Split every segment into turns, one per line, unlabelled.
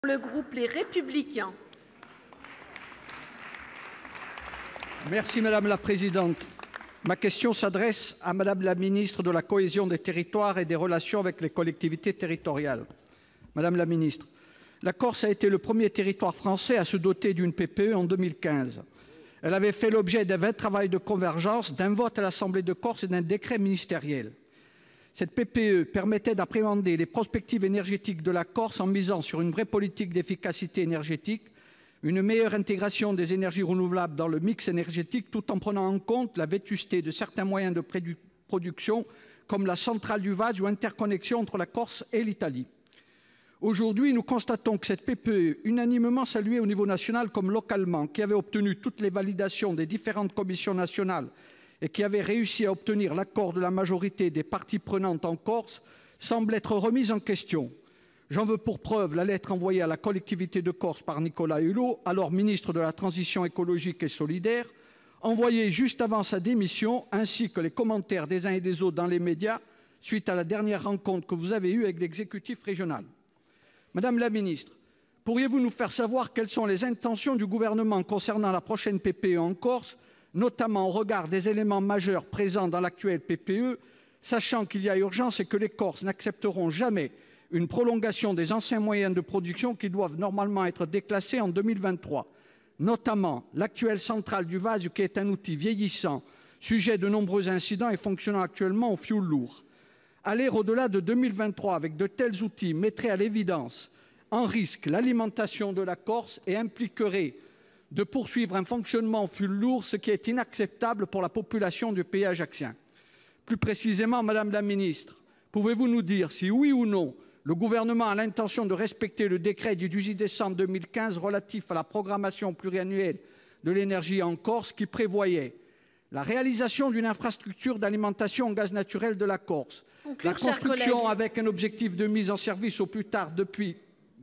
Le groupe Les Républicains.
Merci Madame la Présidente. Ma question s'adresse à Madame la Ministre de la Cohésion des Territoires et des Relations avec les collectivités territoriales. Madame la Ministre, la Corse a été le premier territoire français à se doter d'une PPE en 2015. Elle avait fait l'objet d'un vrai travail de convergence, d'un vote à l'Assemblée de Corse et d'un décret ministériel. Cette PPE permettait d'appréhender les perspectives énergétiques de la Corse en misant sur une vraie politique d'efficacité énergétique, une meilleure intégration des énergies renouvelables dans le mix énergétique tout en prenant en compte la vétusté de certains moyens de production comme la centrale du Vage ou interconnexion entre la Corse et l'Italie. Aujourd'hui, nous constatons que cette PPE, unanimement saluée au niveau national comme localement, qui avait obtenu toutes les validations des différentes commissions nationales et qui avait réussi à obtenir l'accord de la majorité des parties prenantes en Corse, semble être remise en question. J'en veux pour preuve la lettre envoyée à la collectivité de Corse par Nicolas Hulot, alors ministre de la Transition écologique et solidaire, envoyée juste avant sa démission, ainsi que les commentaires des uns et des autres dans les médias suite à la dernière rencontre que vous avez eue avec l'exécutif régional. Madame la ministre, pourriez-vous nous faire savoir quelles sont les intentions du gouvernement concernant la prochaine PPE en Corse, notamment au regard des éléments majeurs présents dans l'actuelle PPE, sachant qu'il y a urgence et que les Corses n'accepteront jamais une prolongation des anciens moyens de production qui doivent normalement être déclassés en 2023, notamment l'actuelle centrale du Vage qui est un outil vieillissant, sujet de nombreux incidents et fonctionnant actuellement au fioul lourd. Aller au-delà de 2023 avec de tels outils mettrait à l'évidence en risque l'alimentation de la Corse et impliquerait de poursuivre un fonctionnement au fioul lourd, ce qui est inacceptable pour la population du pays ajaccien. Plus précisément, Madame la Ministre, pouvez-vous nous dire si oui ou non le gouvernement a l'intention de respecter le décret du 18 décembre 2015 relatif à la programmation pluriannuelle de l'énergie en Corse qui prévoyait la réalisation d'une infrastructure d'alimentation en gaz naturel de la Corse, la construction avec un objectif de mise en service au plus tard depuis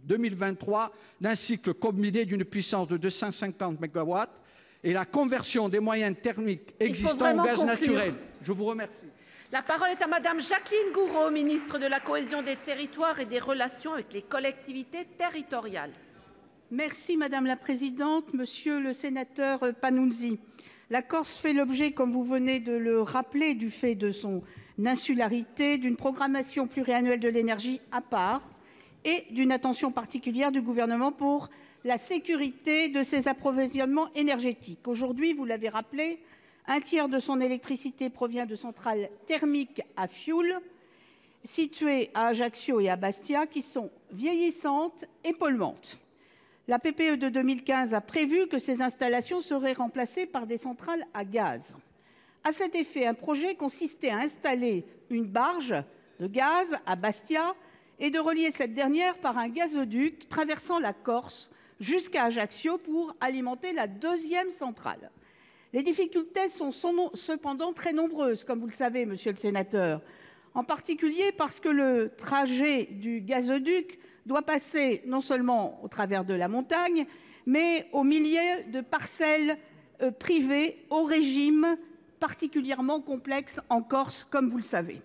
2023 d'un cycle combiné d'une puissance de 250 MW et la conversion des moyens thermiques existants au gaz naturel. Je vous remercie.
La parole est à Madame Jacqueline Gourault, ministre de la Cohésion des Territoires et des Relations avec les collectivités territoriales.
Merci Madame la Présidente. Monsieur le sénateur Panunzi, la Corse fait l'objet, comme vous venez de le rappeler, du fait de son insularité, d'une programmation pluriannuelle de l'énergie à part et d'une attention particulière du gouvernement pour la sécurité de ses approvisionnements énergétiques. Aujourd'hui, vous l'avez rappelé, un tiers de son électricité provient de centrales thermiques à fioul situées à Ajaccio et à Bastia qui sont vieillissantes et polluantes. La PPE de 2015 a prévu que ces installations seraient remplacées par des centrales à gaz. À cet effet, un projet consistait à installer une barge de gaz à Bastia et de relier cette dernière par un gazoduc traversant la Corse jusqu'à Ajaccio pour alimenter la deuxième centrale. Les difficultés sont cependant très nombreuses, comme vous le savez, monsieur le sénateur, en particulier parce que le trajet du gazoduc doit passer non seulement au travers de la montagne, mais au milieu de parcelles privées au régime particulièrement complexe en Corse, comme vous le savez.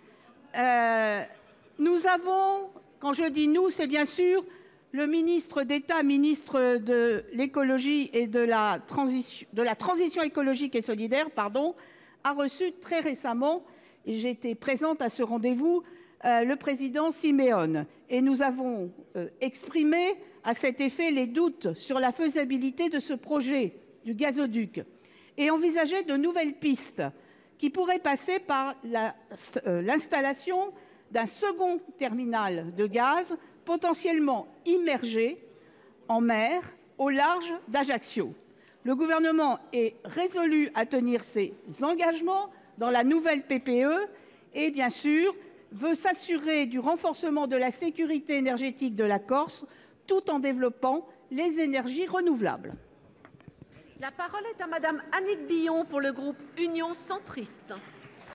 Nous avons, quand je dis nous, c'est bien sûr le ministre d'État, ministre de l'écologie et de la transition écologique et solidaire, a reçu très récemment, et j'étais présente à ce rendez-vous, le président Simeone. Et nous avons exprimé à cet effet les doutes sur la faisabilité de ce projet du gazoduc et envisagé de nouvelles pistes qui pourraient passer par l'installation d'un second terminal de gaz potentiellement immergé en mer au large d'Ajaccio. Le gouvernement est résolu à tenir ses engagements dans la nouvelle PPE et, bien sûr, veut s'assurer du renforcement de la sécurité énergétique de la Corse tout en développant les énergies renouvelables.
La parole est à Madame Annick Billon pour le groupe Union centriste.